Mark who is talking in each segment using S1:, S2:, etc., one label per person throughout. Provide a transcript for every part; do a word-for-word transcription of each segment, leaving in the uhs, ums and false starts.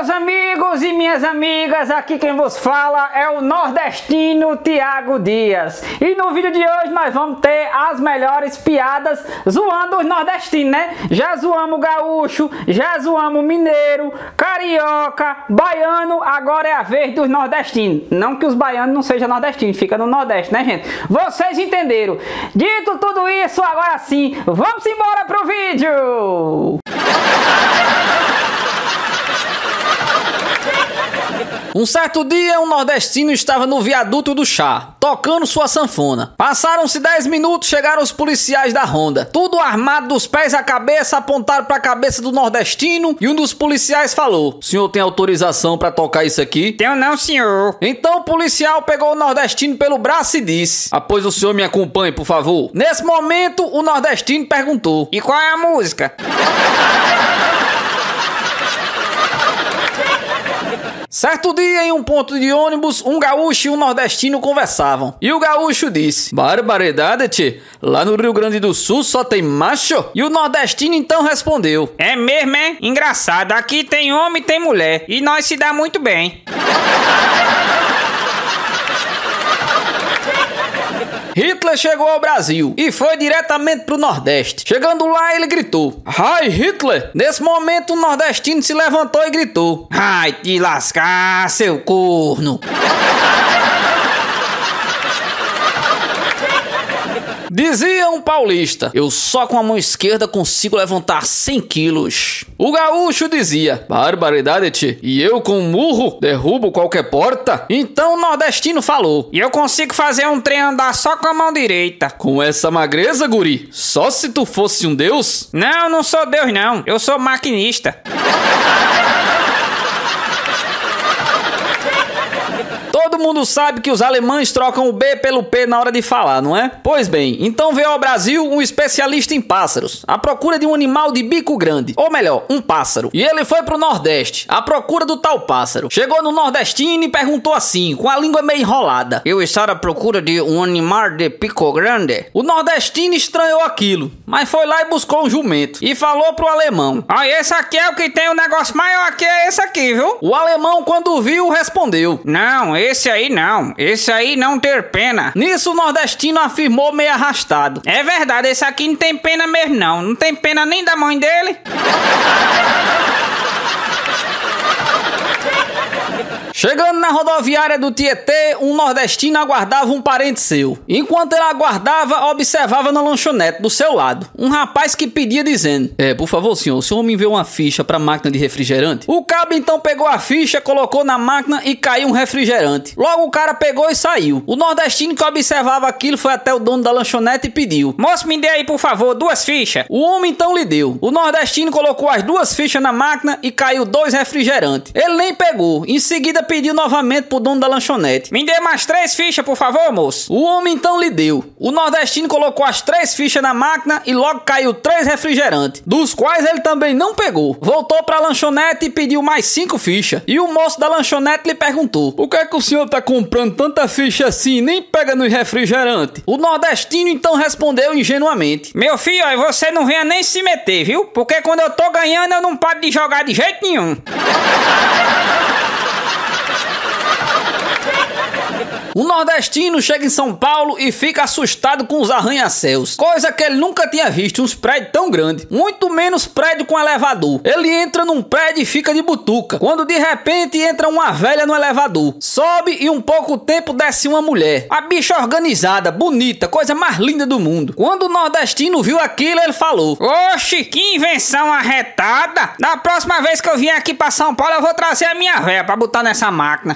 S1: meus amigos e minhas amigas, aqui quem vos fala é o nordestino Thiago Dias. E no vídeo de hoje nós vamos ter as melhores piadas zoando os nordestinos, né? Já zoamos gaúcho, já zoamos mineiro, carioca, baiano, agora é a vez dos nordestinos. Não que os baianos não sejam nordestinos, fica no Nordeste, né, gente? Vocês entenderam. Dito tudo isso, agora sim, vamos embora pro vídeo!
S2: Um certo dia, um nordestino estava no viaduto do chá, tocando sua sanfona. Passaram-se dez minutos, chegaram os policiais da ronda. Tudo armado dos pés à cabeça, apontaram para a cabeça do nordestino e um dos policiais falou: "O senhor tem autorização para tocar isso aqui?"
S1: Tenho não, senhor.
S2: Então o policial pegou o nordestino pelo braço e disse: "Ah, pois o senhor me acompanhe, por favor." Nesse momento, o nordestino perguntou:
S1: "E qual é a música?"
S2: Certo dia, em um ponto de ônibus, um gaúcho e um nordestino conversavam. E o gaúcho disse: "Barbaridade, tchê, lá no Rio Grande do Sul só tem macho?" E o nordestino então respondeu:
S1: "É mesmo, é? Engraçado, aqui tem homem e tem mulher, e nós se dá muito bem."
S2: Hitler chegou ao Brasil e foi diretamente pro Nordeste. Chegando lá, ele gritou: "Ai, Hitler!" Nesse momento, o nordestino se levantou e gritou:
S1: "Ai, te lascar, seu corno!"
S2: Dizia um paulista: "Eu só com a mão esquerda consigo levantar cem quilos." O gaúcho dizia: "Barbaridade, tchê, e eu com um murro derrubo qualquer porta." Então o nordestino falou:
S1: "E eu consigo fazer um trem andar só com a mão direita."
S2: "Com essa magreza, guri, só se tu fosse um deus?"
S1: "Não, não sou deus não, eu sou maquinista."
S2: Todo mundo sabe que os alemães trocam o B pelo P na hora de falar, não é? Pois bem, então veio ao Brasil um especialista em pássaros, à procura de um animal de bico grande, ou melhor, um pássaro. E ele foi pro Nordeste, à procura do tal pássaro. Chegou no nordestino e perguntou assim, com a língua meio enrolada:
S1: "Eu estou à procura de um animal de pico grande?"
S2: O nordestino estranhou aquilo, mas foi lá e buscou um jumento, e falou pro alemão:
S1: "Ah, esse aqui é o que tem um negócio maior que é esse aqui, viu?"
S2: O alemão, quando viu, respondeu:
S1: "Não, esse aí não, esse aí não ter pena."
S2: Nisso o nordestino afirmou meio arrastado:
S1: "É verdade, esse aqui não tem pena mesmo não, não tem pena nem da mãe dele."
S2: Chegando na rodoviária do Tietê, um nordestino aguardava um parente seu. Enquanto ele aguardava, observava na lanchonete do seu lado um rapaz que pedia dizendo: "É, por favor, senhor, o senhor me enviou uma ficha para máquina de refrigerante?" O cabo então pegou a ficha, colocou na máquina e caiu um refrigerante. Logo o cara pegou e saiu. O nordestino que observava aquilo foi até o dono da lanchonete e pediu:
S1: "Moço, me dê aí, por favor, duas fichas."
S2: O homem então lhe deu. O nordestino colocou as duas fichas na máquina e caiu dois refrigerantes. Ele nem pegou. Em seguida pediu novamente pro dono da lanchonete:
S1: "Me dê mais três fichas, por favor, moço."
S2: O homem então lhe deu. O nordestino colocou as três fichas na máquina e logo caiu três refrigerantes, dos quais ele também não pegou. Voltou pra lanchonete e pediu mais cinco fichas. E o moço da lanchonete lhe perguntou: "Por que é que o senhor tá comprando tanta ficha assim e nem pega no refrigerante?" O nordestino então respondeu ingenuamente:
S1: "Meu filho, aí você não venha nem se meter, viu? Porque quando eu tô ganhando eu não paro de jogar de jeito nenhum."
S2: O nordestino chega em São Paulo e fica assustado com os arranha-céus, coisa que ele nunca tinha visto, uns prédios tão grandes, muito menos prédio com elevador. Ele entra num prédio e fica de butuca, quando de repente entra uma velha no elevador, sobe e um pouco tempo desce uma mulher, a bicha organizada, bonita, coisa mais linda do mundo. Quando o nordestino viu aquilo, ele falou:
S1: "Oxe, que invenção arretada! Da próxima vez que eu vier aqui pra São Paulo eu vou trazer a minha velha pra botar nessa máquina."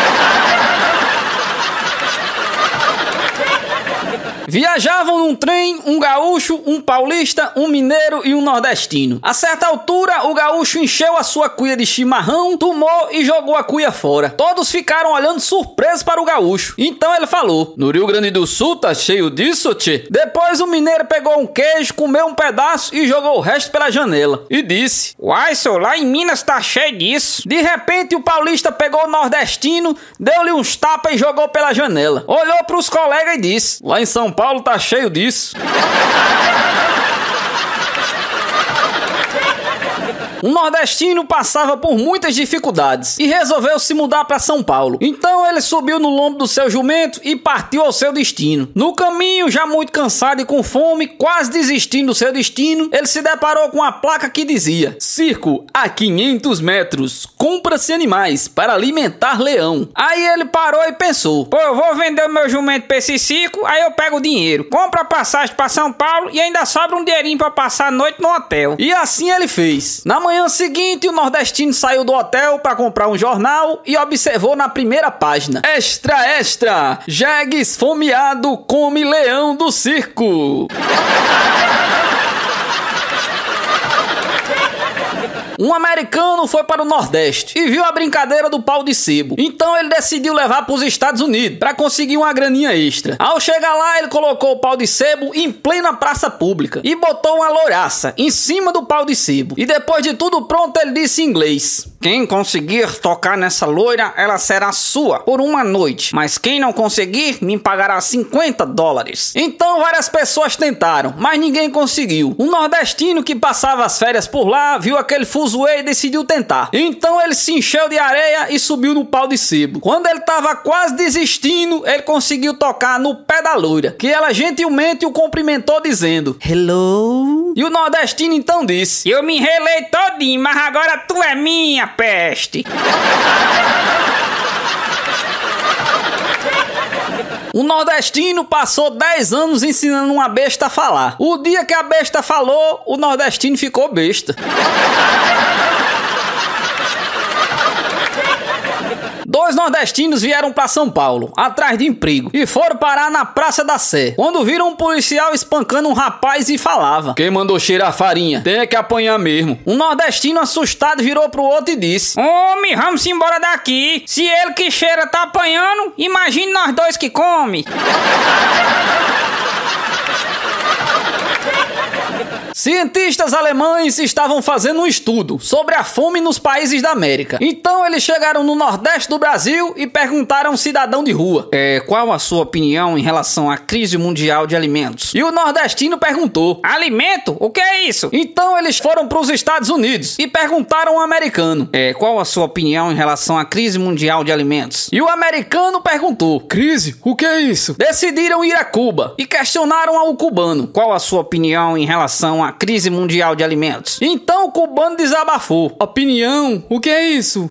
S2: Viajavam num trem um gaúcho, um paulista, um mineiro e um nordestino. A certa altura, o gaúcho encheu a sua cuia de chimarrão, tomou e jogou a cuia fora. Todos ficaram olhando surpresos para o gaúcho. Então ele falou: "No Rio Grande do Sul tá cheio disso, tchê?" Depois o mineiro pegou um queijo, comeu um pedaço e jogou o resto pela janela. E disse:
S1: "Uai, só lá em Minas tá cheio disso."
S2: De repente o paulista pegou o nordestino, deu-lhe uns tapas e jogou pela janela. Olhou para os colegas e disse: "Lá em São Paulo tá cheio disso." Um nordestino passava por muitas dificuldades e resolveu se mudar para São Paulo. Então ele subiu no lombo do seu jumento e partiu ao seu destino. No caminho, já muito cansado e com fome, quase desistindo do seu destino, ele se deparou com uma placa que dizia: circo a quinhentos metros, compra-se animais para alimentar leão. Aí ele parou e pensou: pô, eu vou vender o meu jumento pra esse circo, aí eu pego o dinheiro, compro a passagem pra São Paulo e ainda sobra um dinheirinho pra passar a noite no hotel. E assim ele fez. Na manhã seguinte, o nordestino saiu do hotel para comprar um jornal e observou na primeira página: extra, extra, jegue esfomeado come leão do circo. Um americano foi para o Nordeste e viu a brincadeira do pau de sebo. Então ele decidiu levar para os Estados Unidos para conseguir uma graninha extra. Ao chegar lá, ele colocou o pau de sebo em plena praça pública e botou uma louraça em cima do pau de sebo. E depois de tudo pronto, ele disse em inglês: quem conseguir tocar nessa loira, ela será sua por uma noite. Mas quem não conseguir, me pagará cinquenta dólares. Então várias pessoas tentaram, mas ninguém conseguiu. Um nordestino que passava as férias por lá viu aquele fuzuê e decidiu tentar. Então ele se encheu de areia e subiu no pau de sebo. Quando ele estava quase desistindo, ele conseguiu tocar no pé da loira, que ela gentilmente o cumprimentou dizendo: hello. E o nordestino então disse: eu me enrelei todinho, mas agora tu é minha, peste. O nordestino passou dez anos ensinando uma besta a falar. O dia que a besta falou, o nordestino ficou besta. Dois nordestinos vieram para São Paulo, atrás de emprego, e foram parar na Praça da Sé, quando viram um policial espancando um rapaz e falava: quem mandou cheirar farinha, tem que apanhar mesmo. Um nordestino assustado virou pro outro e disse:
S1: homem, vamos embora daqui. Se ele que cheira tá apanhando, imagine nós dois que come.
S2: Cientistas alemães estavam fazendo um estudo sobre a fome nos países da América. Então eles chegaram no Nordeste do Brasil e perguntaram a um cidadão de rua: é, qual a sua opinião em relação à crise mundial de alimentos? E o nordestino perguntou: alimento? O que é isso? Então eles foram para os Estados Unidos e perguntaram ao americano: é, qual a sua opinião em relação à crise mundial de alimentos? E o americano perguntou: crise? O que é isso? Decidiram ir a Cuba e questionaram ao cubano: qual a sua opinião em relação à crise mundial de alimentos? Então o cubano desabafou: opinião? O que é isso?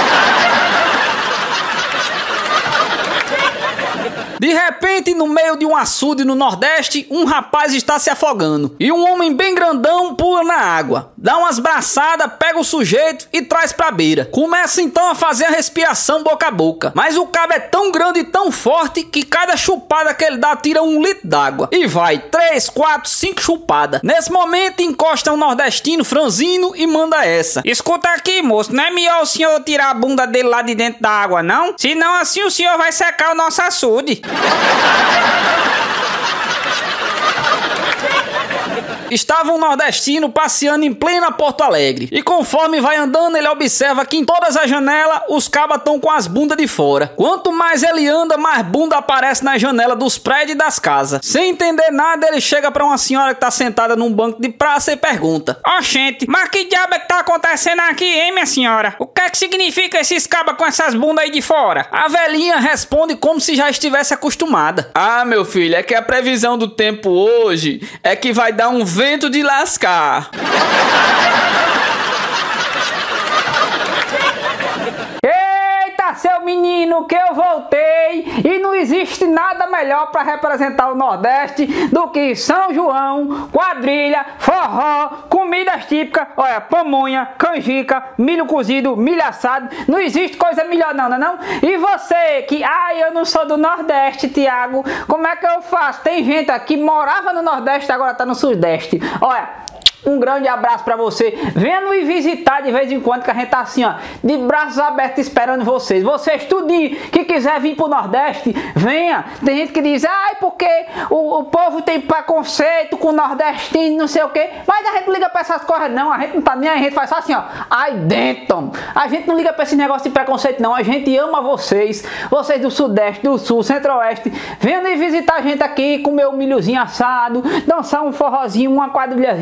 S2: De repente, no meio de um açude no Nordeste, um rapaz está se afogando. E um homem bem grandão pula na água, dá umas braçadas, pega o sujeito e traz pra beira. Começa então a fazer a respiração boca a boca. Mas o cabo é tão grande e tão forte que cada chupada que ele dá tira um litro d'água. E vai três, quatro, cinco chupadas. Nesse momento, encosta um nordestino franzino e manda essa:
S1: escuta aqui, moço, não é melhor o senhor tirar a bunda dele lá de dentro da água, não? Senão assim o senhor vai secar o nosso açude.
S2: Estava um nordestino passeando em plena Porto Alegre. E conforme vai andando, ele observa que em todas as janelas os cabas estão com as bundas de fora. Quanto mais ele anda, mais bunda aparece na janela dos prédios e das casas. Sem entender nada, ele chega pra uma senhora que tá sentada num banco de praça e pergunta:
S1: oxente, mas que diabo é que tá acontecendo aqui, hein, minha senhora? O que é que significa esses cabas com essas bundas aí de fora?
S2: A velhinha responde como se já estivesse acostumada: ah, meu filho, é que a previsão do tempo hoje é que vai dar um vento de lascar.
S1: Eita, seu menino, que eu voltei e não existe nada melhor para representar o Nordeste do que São João, quadrilha, forró, comidas típicas, olha, pamonha, canjica, milho cozido, milho assado. Não existe coisa melhor não, não é não? E você que, ai, eu não sou do Nordeste, Tiago, como é que eu faço? Tem gente aqui que morava no Nordeste, agora tá no Sudeste. Olha, um grande abraço pra você. Venha nos visitar de vez em quando, que a gente tá assim, ó, de braços abertos esperando vocês. Vocês tudinho que quiser vir pro Nordeste, venha. Tem gente que diz: ai, porque o, o povo tem preconceito com o nordestino, não sei o que. Mas a gente não liga pra essas coisas não. A gente não tá nem, a gente faz só assim, ó, ai dentro. A gente não liga pra esse negócio de preconceito não. A gente ama vocês. Vocês do Sudeste, do Sul, Centro-Oeste. Venha nos visitar a gente aqui, comer um milhozinho assado, dançar um forrozinho, uma quadrilhazinha.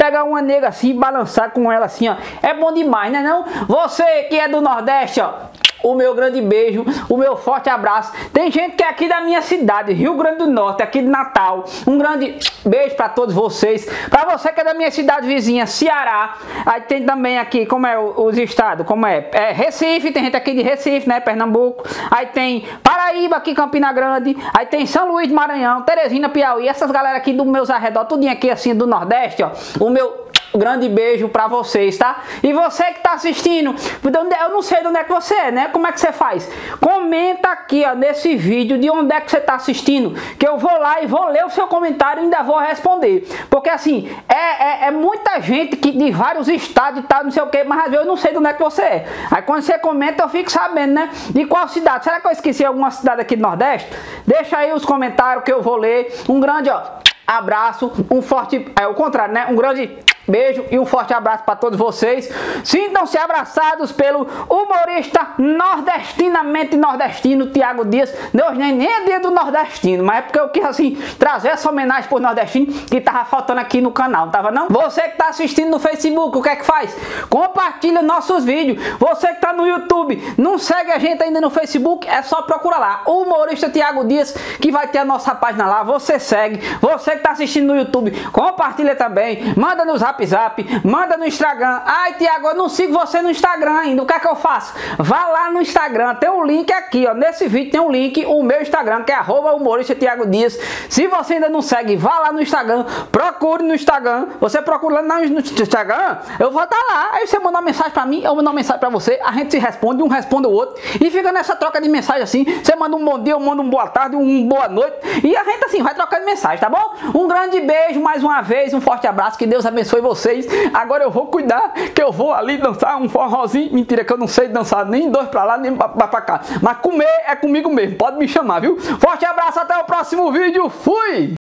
S1: pegar uma nega assim e balançar com ela assim, ó. É bom demais, né não? Você que é do Nordeste, ó, o meu grande beijo, o meu forte abraço. Tem gente que é aqui da minha cidade, Rio Grande do Norte, aqui de Natal. Um grande beijo para todos vocês. Para você que é da minha cidade vizinha, Ceará. Aí tem também aqui, como é os estados, como é? É Recife, tem gente aqui de Recife, né? Pernambuco. Aí tem Paraíba, aqui Campina Grande. Aí tem São Luís do Maranhão, Teresina, Piauí. Essas galera aqui dos meus arredores, tudinho aqui assim do Nordeste, ó. O meu grande beijo pra vocês, tá? E você que tá assistindo, eu não sei de onde é que você é, né? Como é que você faz? Comenta aqui, ó, nesse vídeo de onde é que você tá assistindo, que eu vou lá e vou ler o seu comentário e ainda vou responder. Porque assim, é, é, é muita gente que de vários estados e tal, não sei o que, mas às vezes eu não sei de onde é que você é. Aí quando você comenta eu fico sabendo, né? De qual cidade. Será que eu esqueci alguma cidade aqui do Nordeste? Deixa aí os comentários que eu vou ler. Um grande, ó, abraço, um forte, é o contrário, né? Um grande beijo e um forte abraço para todos vocês. Sintam-se abraçados pelo humorista nordestinamente nordestino, Thiago Dias. Deus, nem, nem é dia do nordestino, mas é porque eu quis assim trazer essa homenagem por nordestino que tava faltando aqui no canal, não tava não? Você que tá assistindo no Facebook, o que é que faz? Compartilha nossos vídeos. Você que tá no YouTube, não segue a gente ainda no Facebook, é só procurar lá, o humorista Thiago Dias, que vai ter a nossa página lá. Você segue. Você que tá assistindo no YouTube, compartilha também, manda nos Zap Zap, manda no Instagram. Ai, Thiago, eu não sigo você no Instagram ainda. O que é que eu faço? Vá lá no Instagram, tem um link aqui, ó. Nesse vídeo tem um link, o meu Instagram, que é arroba humorista Thiago Dias. Se você ainda não segue, vá lá no Instagram, procure no Instagram. Você procura lá no Instagram, eu vou estar lá. Aí você manda uma mensagem pra mim, eu mando uma mensagem pra você, a gente se responde, um responde o outro, e fica nessa troca de mensagem assim. Você manda um bom dia, eu mando um boa tarde, um boa noite, e a gente assim vai trocando mensagem, tá bom? Um grande beijo mais uma vez, um forte abraço, que Deus abençoe vocês. Agora eu vou cuidar, que eu vou ali dançar um forrozinho. Mentira, que eu não sei dançar nem dois pra lá, nem pra, pra cá. Mas comer é comigo mesmo, pode me chamar, viu? Forte abraço, até o próximo vídeo. Fui!